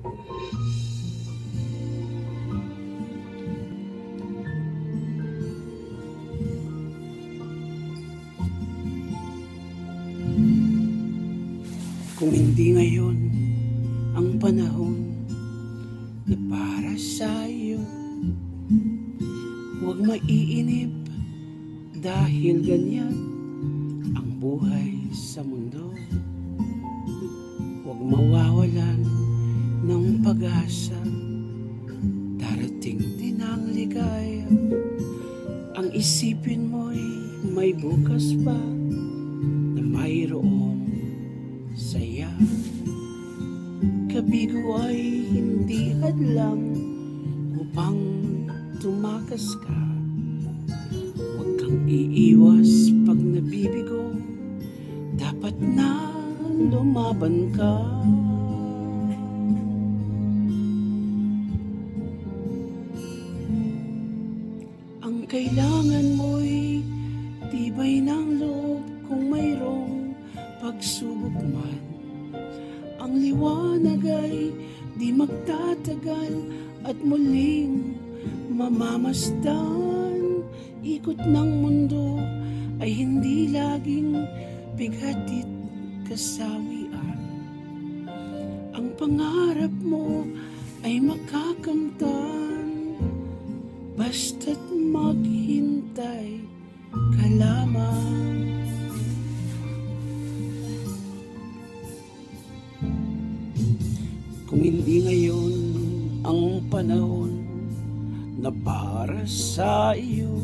Kung hindi ngayon ang panahon na para sa'yo, huwag maiinip dahil ganyan ang buhay sa mundo. Huwag mawawalan ng pag-asa, darating din ang ligaya. Ang isipin mo'y may bukas pa na mayroong saya. Kabigo ay hindi hadlang upang tumakas ka. Huwag kang iiwas pag nabibigo, dapat na lumaban ka. Ang kailangan mo'y tibay ng loob kung mayroong pagsubok man. Ang liwanag ay di magtatagal at muling mamamasdan. Ikot ng mundo ay hindi laging bighatit kasawian. Ang pangarap mo ay makakamtan, basta't maghintay ka lamang. Kung hindi ngayon ang panahon na para sa iyo,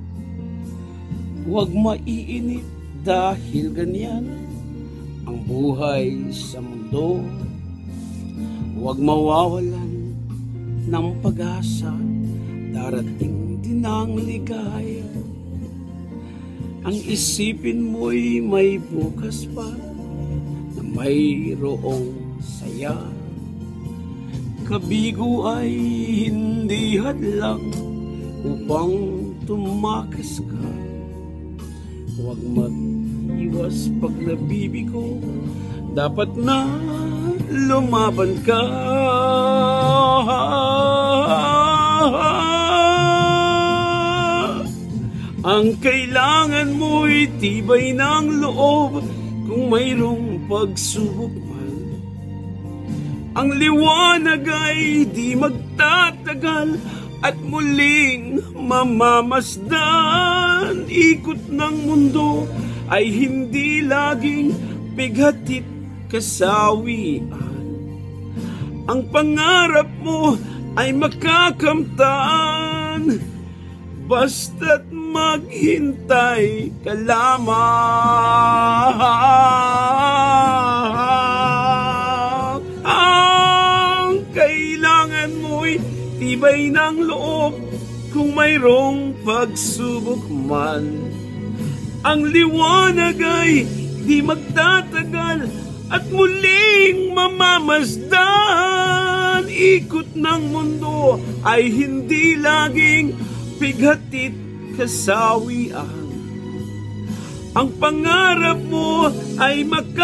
huwag maiinip dahil ganyan ang buhay sa mundo. Huwag mawawalan ng pag-asa, darating din ang ligaya. Ang isipin mo'y may bukas pa na mayroong saya. Kabigo ay hindi hadlang upang tumakas ka. Huwag mag-iwas pag nabibigo, dapat na lumaban ka. Ang kailangan mo'y tibay ng loob kung mayroong pagsubok man. Ang liwanag ay di magtatagal at muling mamamasdan. Ikot ng mundo ay hindi laging bighatit kasawian. Ang pangarap mo ay makakamtan, basta't maghintay ka lamang. Kailangan mo'y tibay ng loob kung mayroong pagsubok man. Ang liwanag ay di magtatagal at muling mamamasdan. Ikot ng mundo ay hindi laging bighatit kasawian. Ang pangarap mo ay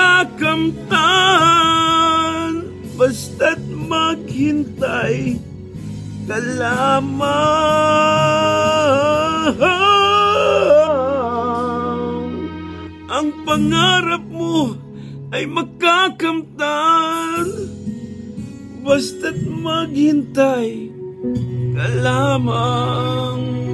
makakamtan, basta't maghintay ka lamang. Ang pangarap mo ay makakamtan, basta't maghintay ka lamang.